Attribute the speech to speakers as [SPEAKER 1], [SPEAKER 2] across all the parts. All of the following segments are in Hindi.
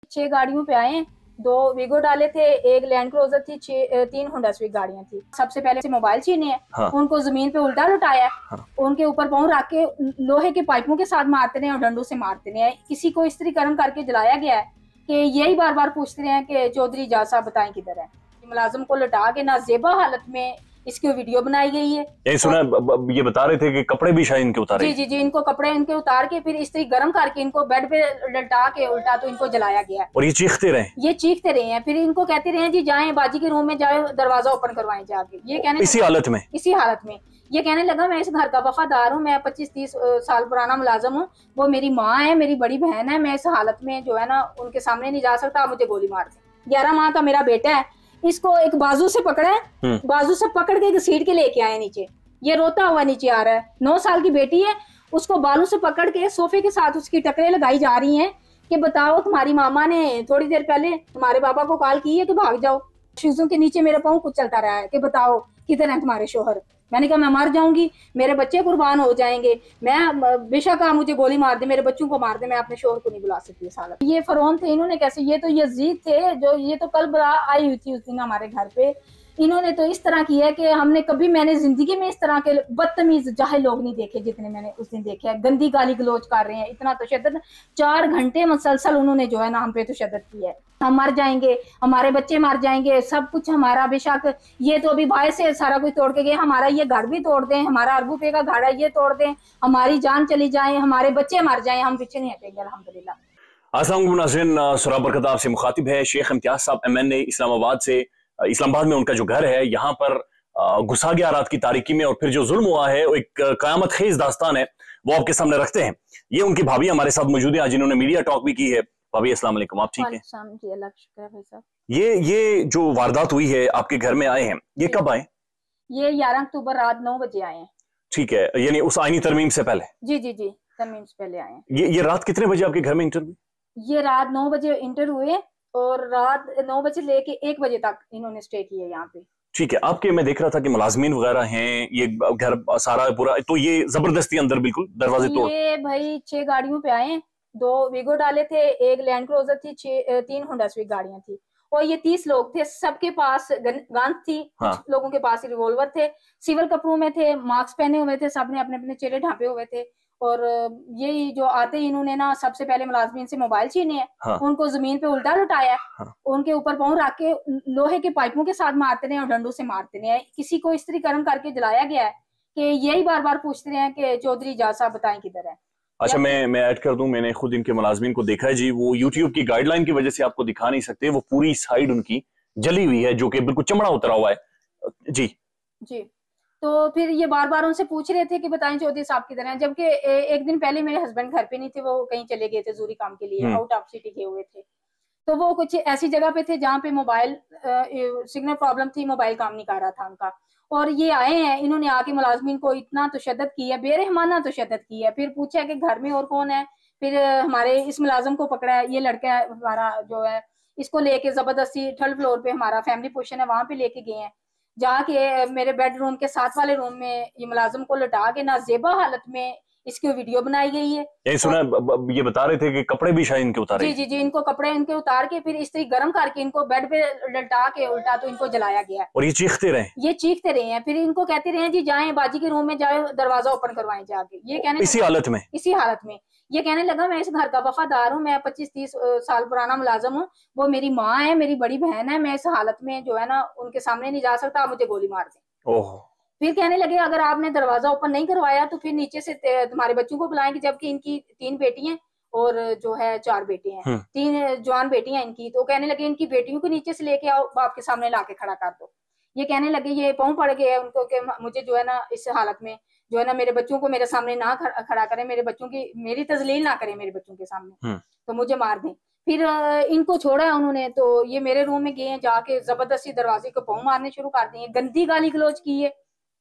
[SPEAKER 1] 6 गाड़ियों पे आए, 2 वीगो डाले थे, एक लैंड क्रूजर थी, 3 होंडा स्विफ्ट गाड़ियां थी। सबसे पहले से मोबाइल छीने हैं। हाँ। उनको जमीन पे उल्टा लुटाया। हाँ। उनके ऊपर पाँव रख के लोहे के पाइपों के साथ मारते रहे और डंडों से मारते रहे। किसी को इस तरह कर्म करके जलाया गया है कि यही बार बार पूछते रहे हैं कि चौधरी इजाज साहब बताएं किधर है। मुलाजिम को लुटा के नाजेबा हालत में इसकी वीडियो बनाई गई है। यही
[SPEAKER 2] सुना, ये बता रहे थे कि कपड़े भी शायद इनके उतारे।
[SPEAKER 1] जी जी जी, इनको कपड़े इनके उतार के फिर इस तरह गर्म करके इनको बेड पे लटा के उल्टा तो इनको जलाया गया है।
[SPEAKER 2] और ये चीखते रहे
[SPEAKER 1] हैं। फिर इनको कहते रहे जी जाएं बाजी के रूम में जाए, दरवाजा ओपन करवाएं जाके। ये कहने
[SPEAKER 2] इसी हालत में
[SPEAKER 1] ये कहने लगा मैं इस घर का वफादार हूँ, मैं 25-30 साल पुराना मुलाजम हूँ, वो मेरी माँ है, मेरी बड़ी बहन है, मैं इस हालत में जो है ना उनके सामने नहीं जा सकता, आप मुझे गोली मार दें। 11 माह का मेरा बेटा है, इसको एक बाजू से पकड़ा है, बाजू से पकड़ के घसीट के लेके आए नीचे। ये रोता हुआ नीचे आ रहा है। 9 साल की बेटी है, उसको बालों से पकड़ के सोफे के साथ उसकी टकरे लगाई जा रही हैं कि बताओ तुम्हारी मामा ने थोड़ी देर पहले तुम्हारे पापा को कॉल की है कि भाग जाओ। शूजों के नीचे मेरा पाँव कुछ चलता रहा है कि बताओ किधर है तुम्हारे शोहर। मैंने कहा मैं मर जाऊंगी, मेरे बच्चे कुर्बान हो जाएंगे, मैं बेशक मुझे गोली मार दे, मेरे बच्चों को मार दे, मैं अपने शोहर को नहीं बुला सकती इस हालत। ये फरौन थे, इन्होंने कैसे, ये तो यजीद थे जो, ये तो कल बला आई हुई थी उस दिन हमारे घर पे। इन्होंने तो इस तरह किया कि हमने कभी, मैंने जिंदगी में इस तरह के बदतमीज जाहिल लोग नहीं देखे जितने मैंने उस दिन देखे हैं। गंदी गाली गलोच कर रहे हैं, इतना तशद्दुद 4 घंटे मुसलसल उन्होंने जो है ना हम पे तशद्दुद किया है। हम मर जाएंगे, हमारे बच्चे मर जाएंगे, सब कुछ हमारा, बेशक ये तो अभी भाई से सारा कुछ तोड़ के गए, हमारा ये घर भी तोड़ दें, हमारा अरबू रुपए का घर है ये तोड़ दें, हमारी जान चली जाए, हमारे बच्चे मर जाए, हम पीछे नहीं हटेंगे अल्हम्दुलिल्लाह।
[SPEAKER 2] अस्सलाम वालेकुम नाज़रीन, सुरा बरकत आपसे मुखातिब है शेख इम्तियाज साहब MNA इस्लामाबाद से। इस्लामाबाद में उनका जो घर है, यहाँ पर घुसा गया रात की तारीकी में, और फिर जो जुल्म हुआ है एक कयामत खेज दास्तान है, वो आपके सामने रखते हैं। ये उनकी भाभी हमारे साथ मौजूद है, आज इन्होंने मीडिया टॉक भी की है। भाभी अस्सलाम वालेकुम, आप ठीक है?
[SPEAKER 1] जी अल्लाह का शुक्र है भाई साहब।
[SPEAKER 2] ये जो वारदात हुई है, आपके घर में आए हैं, ये कब आए?
[SPEAKER 1] ये 11 अक्टूबर रात 9 बजे आए हैं।
[SPEAKER 2] ठीक है, यानी उस आईनी तरमीम से पहले?
[SPEAKER 1] जी जी जी, तरमीम से पहले आए हैं।
[SPEAKER 2] ये रात कितने बजे आपके घर में इंटर हुई?
[SPEAKER 1] ये रात 9 बजे इंटर हुए और रात 9 बजे लेके 1 बजे तक इन्होंने स्टे किया यहाँ पे।
[SPEAKER 2] ठीक है, आपके, मैं देख रहा था कि मुलाजमीन वगैरह हैं, ये घर सारा पूरा, तो ये जबरदस्ती अंदर बिल्कुल दरवाजे तोड़?
[SPEAKER 1] ये भाई 6 गाड़ियों पे आए, 2 वीगो डाले थे, एक लैंड क्रूजर थी, 3 होंडा स्विफ्ट गाड़ियां थी, और ये 30 लोग थे। सबके पास गन थी। हाँ। कुछ लोगों के पास रिवॉल्वर थे, सिविल कपड़ों में थे, मास्क पहने हुए थे, सबने अपने अपने चेहरे ढांपे हुए थे। और यही जो आते ही इन्होंने ना सबसे पहले मुलाजमीन से मोबाइल छीने हैं। हाँ। उनको जमीन पे उल्टा लुटाया। हाँ। उनके ऊपर पाँव रख के लोहे के पाइपों के साथ मारते रहे और डंडों से मारते रहे। किसी को इस तरह कर्म करके जलाया गया है कि यही बार बार पूछते रहे हैं कि चौधरी इजाज साहब बताएं किधर है।
[SPEAKER 2] अच्छा, मैं ऐड कर दूं, मैंने खुद इनके मुलाजमीन को देखा है जी। वो यूट्यूब की गाइडलाइन की वजह से आपको दिखा नहीं सकते, वो पूरी साइड उनकी जली हुई है, जो कि बिल्कुल चमड़ा उतरा हुआ है जी
[SPEAKER 1] जी। तो फिर ये बार बार उनसे पूछ रहे थे कि बताएं चौधरी साहब किधर हैं, जबकि एक दिन पहले मेरे हस्बैंड घर पे नहीं थे, वो कहीं चले गए थे जरूरी काम के लिए, आउट ऑफ सिटी गए हुए थे। तो वो कुछ ऐसी जगह पे थे जहाँ पे मोबाइल सिग्नल प्रॉब्लम थी, मोबाइल काम नहीं कर रहा था उनका। और ये आए हैं, इन्होंने आके मुलाजमीन को इतना तशद्दुद किया, बेरहमाना तशद्दुद किया। फिर पूछा कि घर में और कौन है, फिर हमारे इस मुलाजम को पकड़ा है, ये लड़का है हमारा जो है, इसको लेके जबरदस्ती 3rd फ्लोर पे, हमारा फैमिली पोर्शन है, वहां पे लेके गए हैं। जाके मेरे बेडरूम के साथ वाले रूम में ये मुलाजम को लटा के नाजेबा हालत में इसकी वीडियो बनाई गई है।
[SPEAKER 2] यही सुना, ये बता रहे थे कि कपड़े भी शायद इनके उतारे।
[SPEAKER 1] जी जी जी, इनको कपड़े इनके उतार के फिर इस तरह गर्म करके इनको बेड पे लटा के उल्टा तो इनको जलाया गया है।
[SPEAKER 2] और ये चीखते रहे
[SPEAKER 1] हैं। फिर इनको कहते रहे जी जाएं बाजी के रूम में जाए, दरवाजा ओपन करवाएं जाके। ये कहने
[SPEAKER 2] इसी हालत में
[SPEAKER 1] ये कहने लगा मैं इस घर का वफादार हूँ, मैं 25-30 साल पुराना मुलाजम हूँ, वो मेरी माँ है, मेरी बड़ी बहन है, मैं इस हालत में जो है ना उनके सामने नहीं जा सकता, आप मुझे गोली मार दें। फिर कहने लगे अगर आपने दरवाजा ओपन नहीं करवाया तो फिर नीचे से तुम्हारे बच्चों को बुलाएंगे, जबकि इनकी 3 बेटी हैं और जो है 4 बेटे हैं, 3 जवान बेटियां इनकी। तो कहने लगे इनकी बेटियों को नीचे से लेके आओ, बाप के सामने लाके खड़ा कर दो। ये कहने लगे, ये पाँव पड़ गए उनको कि मुझे जो है ना इस हालत में जो है ना मेरे बच्चों को मेरे सामने ना खड़ा करें, मेरे बच्चों की मेरी तजलील ना करें मेरे बच्चों के सामने, तो मुझे मार दें। फिर इनको छोड़ा उन्होंने, तो ये मेरे रूम में गए हैं, जाके जबरदस्ती दरवाजे को पाँव मारने शुरू कर दिए, गंदी गाली गलौज की है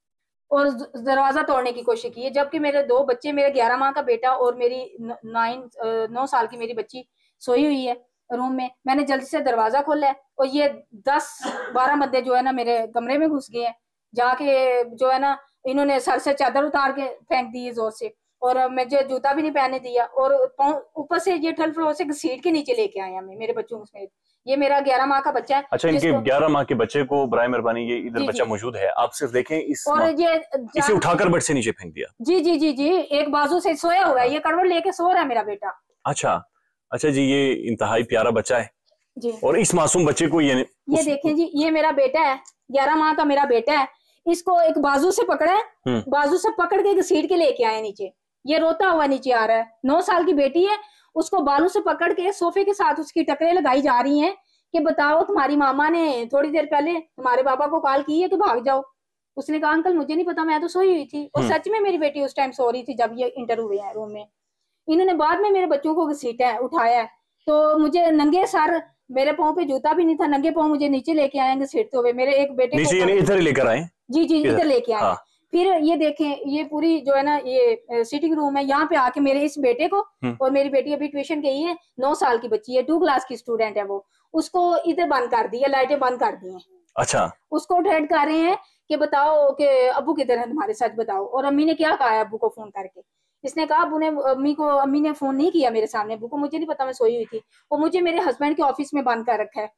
[SPEAKER 1] और दरवाजा तोड़ने की कोशिश की है। जबकि मेरे 2 बच्चे, मेरे 11 माह का बेटा और मेरी 9 साल की मेरी बच्ची सोई हुई है रूम में। मैंने जल्दी से दरवाजा खोला है और ये 10-12 बंदे जो है ना मेरे कमरे में घुस गए हैं। जाके जो है ना इन्होंने सर से चादर उतार के फेंक दी है जोर से, और मुझे जूता भी नहीं पहनने दिया, और ऊपर से ये थर्ड फ्लोर से घसीट के नीचे लेके आए हमें, मेरे बच्चों समेत। ये मेरा 11 माह का बच्चा है।
[SPEAKER 2] अच्छा, इनके 11 माह के बच्चे को बराए मेहरबानी, ये इधर
[SPEAKER 1] जी
[SPEAKER 2] बच्चा
[SPEAKER 1] जी।
[SPEAKER 2] मौजूद है, आप सिर्फ देखें
[SPEAKER 1] और ये
[SPEAKER 2] इसे उठाकर बेड से नीचे फेंक दिया।
[SPEAKER 1] जी जी जी जी, एक बाजू से सोया हुआ है, ये करवट लेके सो रहा है मेरा बेटा।
[SPEAKER 2] अच्छा अच्छा जी, ये इंतहाई प्यारा बच्चा है
[SPEAKER 1] जी।
[SPEAKER 2] और इस मासूम बच्चे को ये
[SPEAKER 1] देखें जी, ये मेरा बेटा है, 11 माह का मेरा बेटा है। इसको एक बाजू से पकड़ा है, बाजू से पकड़ के घसीट के लेके आए नीचे। ये रोता हुआ नीचे आ रहा है। 9 साल की बेटी है, उसको बालू से पकड़ के सोफे के साथ उसकी टकरे लगाई जा रही हैं कि बताओ तुम्हारी मामा ने थोड़ी देर पहले तुम्हारे पापा को कॉल की है कि भाग जाओ। उसने कहा अंकल मुझे नहीं पता, मैं तो सोई हुई थी। और सच में मेरी बेटी उस टाइम सो रही थी जब ये इंटर हुए हैं रूम में। इन्होंने बाद में मेरे बच्चों को घसीटा है, उठाया है। तो मुझे नंगे सर, मेरे पाँव पे जूता भी नहीं था, नंगे पाँव मुझे नीचे लेके आए घसीटते हुए। मेरे एक बेटे
[SPEAKER 2] नीचे
[SPEAKER 1] को
[SPEAKER 2] इधर ही लेकर आए।
[SPEAKER 1] जी जी, इधर लेके आए।
[SPEAKER 2] हाँ।
[SPEAKER 1] फिर ये देखें, ये पूरी जो है ना ये सिटिंग रूम है, यहाँ पे आके मेरे इस बेटे को, और मेरी बेटी अभी ट्यूशन गई है, 9 साल की बच्ची है, 2 क्लास की स्टूडेंट है, वो उसको इधर बंद कर दी है, लाइटें बंद कर दी हैं।
[SPEAKER 2] अच्छा।
[SPEAKER 1] उसको थ्रेट कर रहे हैं कि बताओ कि अब्बू किधर है तुम्हारे, सच बताओ। और अम्मी ने क्या कहा है अब्बू को फोन करके? इसने कहा अम्मी ने फोन नहीं किया मेरे सामने, अब्बू को मुझे नहीं पता, मैं सोई हुई थी। और मुझे मेरे हस्बैंड के ऑफिस में बंद कर रखा है,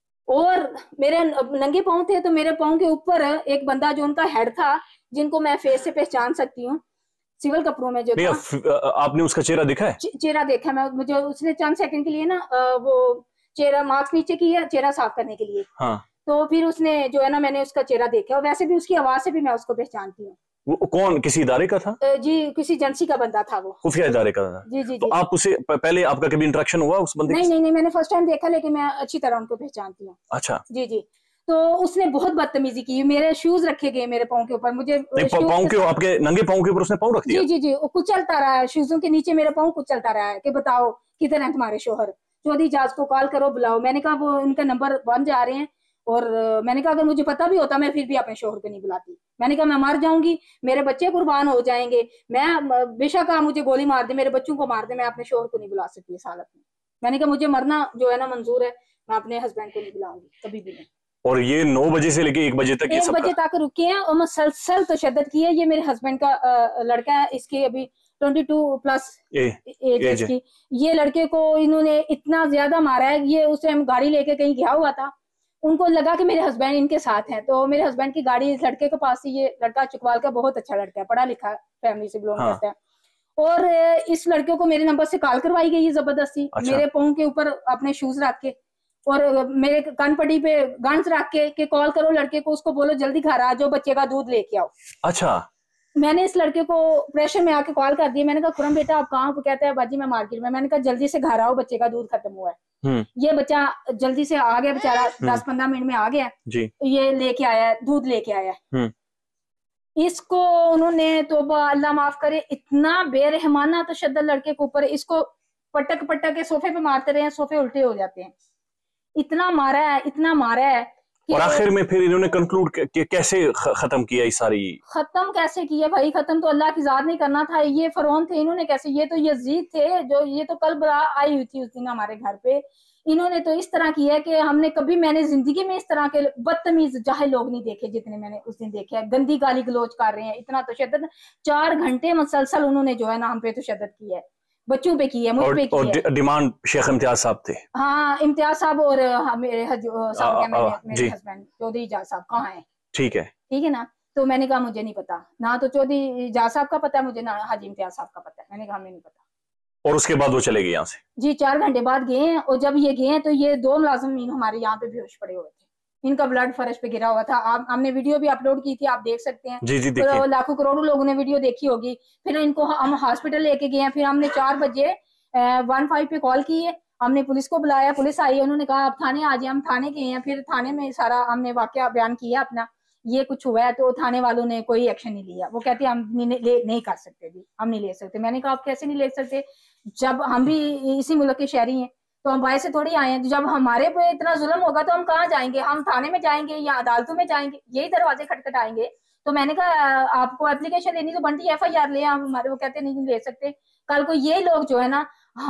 [SPEAKER 1] और मेरे नंगे पाँव थे, तो मेरे पाँव के ऊपर एक बंदा जो उनका हेड था, जिनको मैं फेस से पहचान सकती हूँ, सिविल कपड़ों में जो था।
[SPEAKER 2] आपने उसका चेहरा देखा है?
[SPEAKER 1] चेहरा देखा मैं, मुझे उसने चंद सेकंड के लिए ना वो चेहरा मास्क नीचे किया चेहरा साफ करने के लिए।
[SPEAKER 2] हाँ।
[SPEAKER 1] तो फिर उसने जो है ना, मैंने उसका चेहरा देखा, और वैसे भी उसकी आवाज से भी मैं उसको पहचानती हूँ।
[SPEAKER 2] वो कौन, किसी इदारे का था?
[SPEAKER 1] जी, किसी एजेंसी का बंदा था, वो
[SPEAKER 2] खुफिया इदारे का था।
[SPEAKER 1] जी जी
[SPEAKER 2] तो
[SPEAKER 1] जी।
[SPEAKER 2] आप उसे पहले आपका कभी इंटरेक्शन हुआ उस बंदे?
[SPEAKER 1] नहीं, मैंने फर्स्ट टाइम देखा, लेकिन मैं अच्छी तरह उनको पहचानती हूँ।
[SPEAKER 2] अच्छा।
[SPEAKER 1] जी जी। तो उसने बहुत बदतमीजी की, मेरे शूज रखे गए मेरे पाँव के ऊपर, मुझे
[SPEAKER 2] पाँव के, आपके नंगे पाँव के ऊपर उसने पाँव रख दिया?
[SPEAKER 1] जी जी जी, वो कुचलता रहा है, शूजों के नीचे मेरा पाँव कुचलता रहा है कि बताओ किधर है तुम्हारे शोहर, चौधरी जाज को कॉल करो, बुलाओ। मैंने कहा वो उनका नंबर बंद जा रहे हैं, और मैंने कहा अगर मुझे पता भी होता मैं फिर भी अपने शोहर को नहीं बुलाती। मैंने कहा मैं मर जाऊंगी, मेरे बच्चे कुर्बान हो जाएंगे, मैं बेशक मुझे गोली मार दे, मेरे बच्चों को मार दे, मैं अपने शोहर को नहीं बुला सकती इस हालत में। मैंने कहा मुझे मरना जो है ना मंजूर है, मैं अपने हस्बैंड को नहीं बुलाऊंगी कभी भी नहीं।
[SPEAKER 2] और ये 9 बजे से लेके 1 बजे तक,
[SPEAKER 1] 1 बजे तक रुके हैं, और मुसलसल तशद्दुद की है। ये मेरे हस्बैंड का लड़का है, इसकी अभी 22 प्लस एज है इसकी। ये लड़के को इन्होंने इतना ज्यादा मारा है, ये उस टाइम गाड़ी लेके कहीं गया हुआ था, उनको लगा कि मेरे हस्बैंड इनके साथ हैं, तो मेरे हस्बैंड की गाड़ी इस लड़के के पास थी। ये लड़का चुकवाल का बहुत अच्छा लड़का है, पढ़ा लिखा फैमिली से बिलोंग करता है। और इस लड़के को मेरे नंबर से कॉल करवाई गई है जबरदस्ती। अच्छा। मेरे पाँव के ऊपर अपने शूज रख के, और मेरे कानपट्टी पे गन्स रख के कॉल करो लड़के को, उसको बोलो जल्दी घर आ जाओ, बच्चे का दूध लेके आओ।
[SPEAKER 2] अच्छा।
[SPEAKER 1] मैंने इस लड़के को प्रेशर में आके कॉल कर दिया। मैंने कहा खुरम बेटा आप कहाँ? कहता है बाजी मैं मार्केट में। मैंने कहा जल्दी से घर आओ, बच्चे का दूध खत्म हुआ है। ये बच्चा जल्दी से आ गया बेचारा, 10-15 मिनट में आ गया जी। ये लेके आया, दूध लेके आया। इसको उन्होंने, तौबा अल्लाह माफ करे, इतना बेरहमाना तशद्दुद लड़के के ऊपर, इसको पटक पटक के सोफे पे मारते रहे, सोफे उल्टे हो जाते हैं। इतना मारा है, इतना मारा है।
[SPEAKER 2] और आखिर में फिर इन्होंने कंक्लूड कैसे खत्म किया? ये सारी
[SPEAKER 1] खत्म कैसे किया भाई? खत्म तो अल्लाह की जात नहीं करना था। ये फरौन थे, इन्होंने कैसे? ये तो यजीद थे, जो ये तो कल आई हुई थी उस दिन हमारे घर पे। इन्होंने तो इस तरह किया कि हमने कभी, मैंने जिंदगी में इस तरह के बदतमीज जाहिल लोग नहीं देखे जितने मैंने उस दिन देखे हैं। गंदी गाली गलोच कर रहे हैं, इतना तशद्दुद। 4 घंटे मुसलसल उन्होंने जो है ना हम पे तशद्दुद किया है, बच्चों पे की है, मुझ पे की है।
[SPEAKER 2] डिमांड शेख इम्तियाज साहब थे।
[SPEAKER 1] हाँ, इम्तियाज साहब और मेरे हस्बैंड चौधरी जाज साहब कहाँ है? ठीक है ना। तो मैंने कहा मुझे नहीं पता, ना तो चौधरी जाज साहब का पता है मुझे, ना हाजी इम्तियाज साहब का पता है। मैंने कहा हमें नहीं पता।
[SPEAKER 2] और उसके बाद वो चले गए यहाँ से? जी,
[SPEAKER 1] 4 घंटे बाद गए हैं। और जब ये गए हैं तो ये 2 मुलाजिम हमारे यहाँ पे बेहोश पड़े हुए थे, इनका ब्लड फर्श पे गिरा हुआ था। हमने वीडियो भी अपलोड की थी, आप देख सकते हैं।
[SPEAKER 2] जी जी,
[SPEAKER 1] तो लाखों करोड़ों लोगों ने वीडियो देखी होगी। फिर इनको हम हॉस्पिटल लेके गए हैं। फिर हमने 4 बजे 15 पे कॉल की है, हमने पुलिस को बुलाया, पुलिस आई, उन्होंने कहा आप थाने आ जाए। हम थाने गए हैं। फिर थाने में सारा हमने वाकया बयान किया अपना, ये कुछ हुआ है। तो थाने वालों ने कोई एक्शन नहीं लिया। वो कहते हम नहीं कर सकते जी, हम नहीं ले सकते। मैंने कहा आप कैसे नहीं ले सकते? जब हम भी इसी मुल्क के शहरी हैं, तो हम बाहर से थोड़ी आए हैं। जब हमारे पे इतना जुल्म होगा तो हम कहाँ जाएंगे? हम थाने में जाएंगे या अदालतों में जाएंगे? यही दरवाजे खटखटाएंगे। तो मैंने कहा आपको एप्लीकेशन देनी तो बनती है, FIR ले। हमारे, वो कहते नहीं ले सकते। कल को ये लोग जो है ना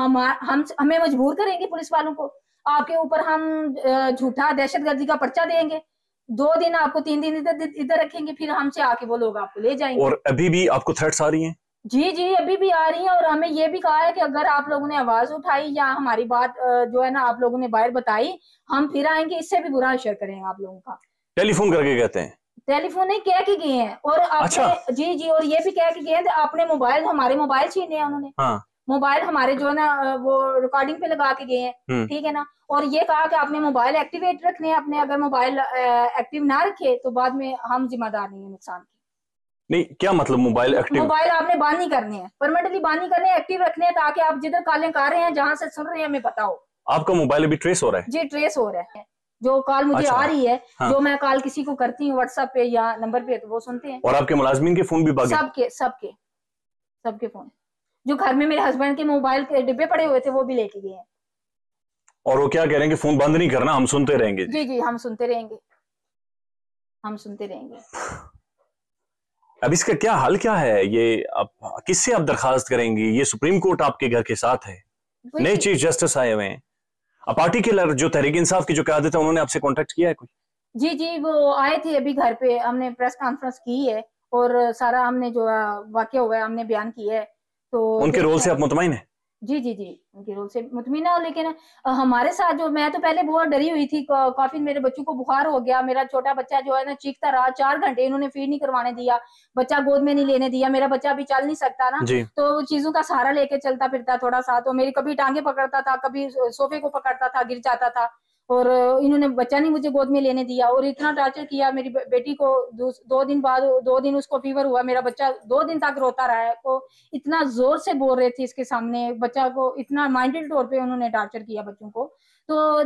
[SPEAKER 1] हमें मजबूर करेंगे, पुलिस वालों को, आपके ऊपर हम झूठा दहशतगर्दी का पर्चा देंगे, 2 दिन आपको 3 दिन इधर रखेंगे, फिर हमसे आके वो लोग आपको ले जाएंगे।
[SPEAKER 2] और अभी भी आपको थ्रेट्स आ रही हैं?
[SPEAKER 1] जी जी, अभी भी आ रही है, और हमें ये भी कहा है कि अगर आप लोगों ने आवाज उठाई या हमारी बात जो है ना आप लोगों ने बाहर बताई, हम फिर आएंगे, इससे भी बुरा असर करेंगे आप लोगों का।
[SPEAKER 2] टेलीफोन करके कहते हैं?
[SPEAKER 1] टेलीफोन नहीं, कह के गए हैं, और
[SPEAKER 2] अच्छा।
[SPEAKER 1] आपने जी जी, और ये भी कह के गए हैं अपने मोबाइल, हमारे मोबाइल छीने हैं उन्होंने।
[SPEAKER 2] हाँ।
[SPEAKER 1] मोबाइल हमारे जो है ना वो रिकॉर्डिंग पे लगा के गए हैं, ठीक है ना। और ये कहा कि आपने मोबाइल एक्टिवेट रखने हैं अपने, अगर मोबाइल एक्टिव ना रखे तो बाद में हम जिम्मेदार नहीं है नुकसान की।
[SPEAKER 2] नहीं, क्या मतलब मोबाइल एक्टिव?
[SPEAKER 1] मोबाइल आपने बंद नहीं करने हैं, परमानेंटली बंद नहीं करने, एक्टिव रखने हैं, ताकि आप जिधर कॉलिंग कर रहे हैं, जहां से सुन रहे हैं, हमें पता हो।
[SPEAKER 2] आपका मोबाइल अभी ट्रेस हो रहा है?
[SPEAKER 1] जी, ट्रेस हो रहा है, जो कॉल मुझे
[SPEAKER 2] अच्छा।
[SPEAKER 1] आ रही है,
[SPEAKER 2] हाँ।
[SPEAKER 1] जो मैं कॉल किसी को करती हूँ व्हाट्सएप पे या नंबर पे, तो वो सुनते हैं।
[SPEAKER 2] और आपके मुलाजमीन के फोन भी भागे?
[SPEAKER 1] सबके सबके सबके फोन, जो घर में मेरे हस्बैंड के मोबाइल के डिब्बे पड़े हुए थे, वो भी लेके गए हैं।
[SPEAKER 2] और वो क्या कह रहे हैं कि फोन बंद नहीं करना, हम सुनते रहेंगे?
[SPEAKER 1] जी जी, हम सुनते रहेंगे, हम सुनते रहेंगे।
[SPEAKER 2] अब इसका क्या हल क्या है? ये आप किससे आप दरखास्त करेंगी? ये सुप्रीम कोर्ट आपके घर के साथ है, नए चीफ जस्टिस आए हुए हैं, अब पार्टी के जो तहरीक इंसाफ की जो क़यादत है उन्होंने आपसे कांटेक्ट किया है कोई?
[SPEAKER 1] जी जी, वो आए थे अभी घर पे, हमने प्रेस कॉन्फ्रेंस की है, और सारा हमने जो वाकया हुआ है हमने बयान किया है। तो
[SPEAKER 2] उनके रोल से आप मुतमईन हैं?
[SPEAKER 1] जी जी जी, उनके रोल से मुतमिन है, लेकिन हमारे साथ जो, मैं तो पहले बहुत डरी हुई थी, काफी मेरे बच्चों को बुखार हो गया, मेरा छोटा बच्चा जो है ना चीखता रहा 4 घंटे, इन्होंने फीड नहीं करवाने दिया, बच्चा गोद में नहीं लेने दिया, मेरा बच्चा अभी चल नहीं सकता ना, तो चीजों का सहारा लेके चलता फिरता थोड़ा सा, तो मेरी कभी टांगे पकड़ता था, कभी सोफे को पकड़ता था, गिर जाता था, और इन्होंने बच्चा नहीं मुझे गोद में लेने दिया, और इतना टॉर्चर किया मेरी बेटी को। 2 दिन बाद, 2 दिन उसको फीवर हुआ, मेरा बच्चा 2 दिन तक रोता रहा है, तो इतना जोर से बोल रहे थे इसके सामने, बच्चा को इतना माइंडल तौर पे उन्होंने टॉर्चर किया बच्चों को। तो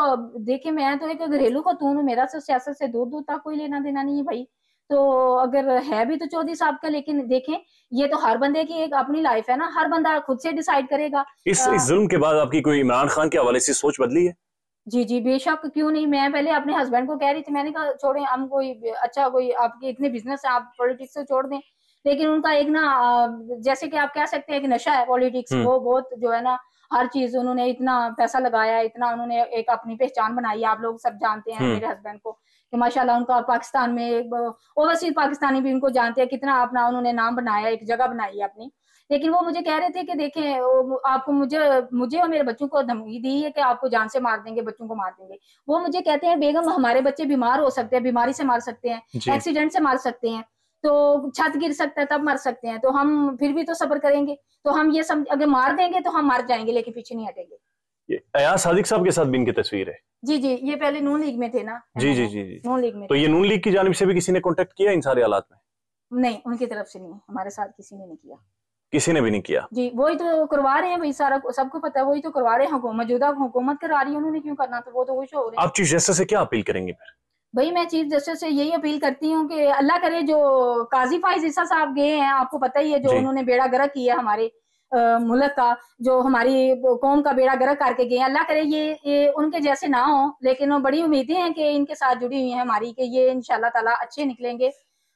[SPEAKER 1] देखे मैं तो एक घरेलू खतून हूँ, मेरा तो सियासत से दूर दूर तक कोई लेना देना नहीं है भाई। तो अगर है भी तो चौधरी साहब का, लेकिन देखें ये तो हर बंदे की एक अपनी लाइफ है ना, हर बंदा खुद से डिसाइड करेगा।
[SPEAKER 2] इस जुल्म के बाद आपकी कोई इमरान खान के हवाले से सोच बदली है?
[SPEAKER 1] जी जी, बेशक, क्यों नहीं। मैं पहले अपने हस्बैंड को कह रही थी, मैंने कहा छोड़ें, हम कोई अच्छा, कोई आपके इतने बिजनेस है, आप पॉलिटिक्स से छोड़ दें, लेकिन उनका एक ना जैसे कि आप कह सकते हैं एक नशा है पॉलिटिक्स, वो बहुत जो है ना, हर चीज उन्होंने इतना पैसा लगाया, इतना उन्होंने एक अपनी पहचान बनाई, आप लोग सब जानते हैं मेरे हस्बैंड को कि माशाल्लाह उनका पाकिस्तान में, ओवरसीज पाकिस्तानी भी उनको जानते हैं, कितना अपना उन्होंने नाम बनाया, एक जगह बनाई है अपनी। लेकिन वो मुझे कह रहे थे कि देखें, आपको मुझे और मेरे बच्चों को धमकी दी है कि आपको जान से मार देंगे, बच्चों को मार देंगे। वो मुझे कहते हैं बेगम, हमारे बच्चे बीमार हो सकते हैं, बीमारी से मार सकते हैं, एक्सीडेंट से मार सकते हैं, तो छत गिर सकता है तब मर सकते हैं, तो हम फिर भी तो सब्र करेंगे, तो हम ये अगर मार देंगे तो हम मर जाएंगे, लेकिन पीछे नहीं हटेंगे।
[SPEAKER 2] अयाज सादिक साहब के साथ भी इनकी तस्वीर है?
[SPEAKER 1] जी जी, ये पहले नून लीग में थे ना।
[SPEAKER 2] जी जी जी जी,
[SPEAKER 1] नून लीग में।
[SPEAKER 2] तो ये नून लीग की जानिब से भी किसी ने कांटेक्ट किया इन सारे हालात में?
[SPEAKER 1] नहीं, उनकी तरफ से नहीं, हमारे साथ किसी ने नहीं किया।
[SPEAKER 2] किसी ने भी नहीं किया? जी,
[SPEAKER 1] वही तो करवा रहे हैं भाई, सारा सबको पता है, वही तो करवा रहे हैं, मौजूदा हुकूमत करा रही है, उन्होंने क्यों करना, तो वो तो खुश हो रहे हैं।
[SPEAKER 2] आप चीफ जस्टिस से क्या अपील करेंगे फिर?
[SPEAKER 1] भाई मैं चीफ जस्टिस से यही अपील करती हूँ कि अल्लाह करे, जो काजी फाइज ईसा साहब गए हैं, आपको पता ही है, जो उन्होंने बेड़ा गर्क किया हमारे मुल्क का, जो हमारी कौम का बेड़ा गर्क करके गए, अल्लाह करे ये उनके जैसे ना हो, लेकिन वो बड़ी उम्मीदें हैं कि इनके साथ जुड़ी हुई हैं हमारी, कि ये इंशाल्लाह ताला अच्छे निकलेंगे,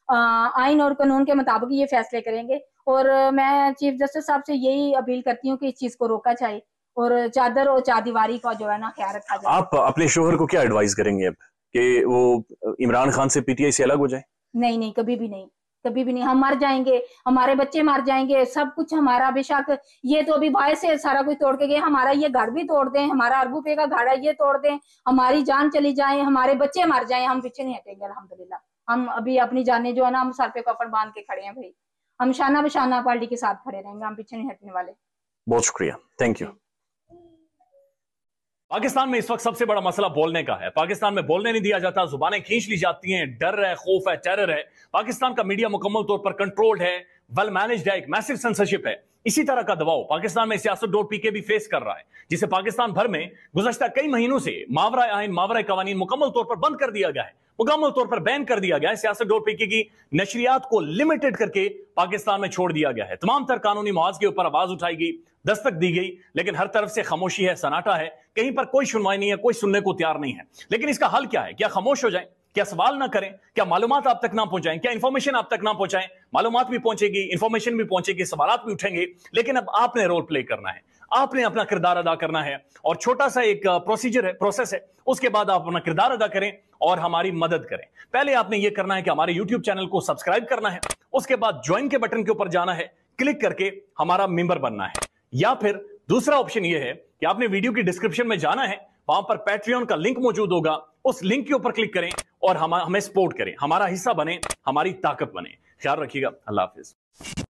[SPEAKER 1] आइन और कानून के मुताबिक ये फैसले करेंगे। और मैं चीफ जस्टिस साहब से यही अपील करती हूँ कि इस चीज को रोका जाए, और चादर और चारदीवारी का जो है ना ख्याल रखा जाए।
[SPEAKER 2] आप अपने शोहर को क्या एडवाइस करेंगे अब, कि वो इमरान खान से, पीटीआई से अलग हो जाए?
[SPEAKER 1] नहीं नहीं, कभी भी नहीं, कभी भी नहीं। हम मर जाएंगे, हमारे बच्चे मर जाएंगे, सब कुछ हमारा, बेशक ये तो अभी भाई से सारा कुछ तोड़ के गए, हमारा ये घर भी तोड़ दें, हमारा अरबू रुपए का घर है ये तोड़ दें, हमारी जान चली जाए, हमारे बच्चे मर जाए, हम पीछे नहीं हटेंगे अल्हम्दुलिल्लाह। हम अभी अपनी जाने जो है ना, हम सर पे कफन बांध के खड़े हैं भाई, हम शाना बशाना पार्टी के साथ खड़े रहेंगे, हम पीछे नहीं हटने वाले।
[SPEAKER 2] बहुत शुक्रिया, थैंक यू। पाकिस्तान में इस वक्त सबसे बड़ा मसला बोलने का है। पाकिस्तान में बोलने नहीं दिया जाता, जुबानें खींच ली जाती हैं, डर है, खौफ है, टेरर है। पाकिस्तान का मीडिया मुकम्मल तौर पर कंट्रोल्ड है, वेल मैनेज्ड है, एक मैसिव सेंसरशिप है। इसी तरह का दबाव पाकिस्तान में सियासत.pk भी फेस कर रहा है, जिसे पाकिस्तान भर में गुज़श्ता कई महीनों से मावरा आइन, मावरा कवानीन मुकम्मल तौर पर बंद कर दिया गया है, मुकम्मल तौर पर बैन कर दिया गया है। सियासत.pk की नशरियात को लिमिटेड करके पाकिस्तान में छोड़ दिया गया है। तमाम तर कानूनी मुआवजे के ऊपर आवाज उठाई गई, दस्तक दी गई, लेकिन हर तरफ से खामोशी है, सन्नाटा है, कहीं पर कोई सुनवाई नहीं है, कोई सुनने को तैयार नहीं है। लेकिन इसका हल क्या है? क्या खामोश हो जाएं? क्या सवाल ना करें? क्या मालूमात आप तक ना पहुंचाएं? क्या इंफॉर्मेशन आप तक ना पहुंचाएं? मालूमात भी पहुंचेगी, इंफॉर्मेशन भी पहुंचेगी, सवालात भी उठेंगे, लेकिन अब आपने रोल प्ले करना है, आपने अपना किरदार अदा करना है। और छोटा सा एक प्रोसीजर है, प्रोसेस है, उसके बाद आप अपना किरदार अदा करें और हमारी मदद करें। पहले आपने यह करना है कि हमारे YouTube चैनल को सब्सक्राइब करना है, उसके बाद ज्वाइन के बटन के ऊपर जाना है, क्लिक करके हमारा मेंबर बनना है। या फिर दूसरा ऑप्शन यह है कि आपने वीडियो की डिस्क्रिप्शन में जाना है, वहां पर पैट्रियन का लिंक मौजूद होगा, उस लिंक के ऊपर क्लिक करें और हमें सपोर्ट करें, हमारा हिस्सा बने, हमारी ताकत बने। ख्याल रखिएगा। अल्लाह हाफिज।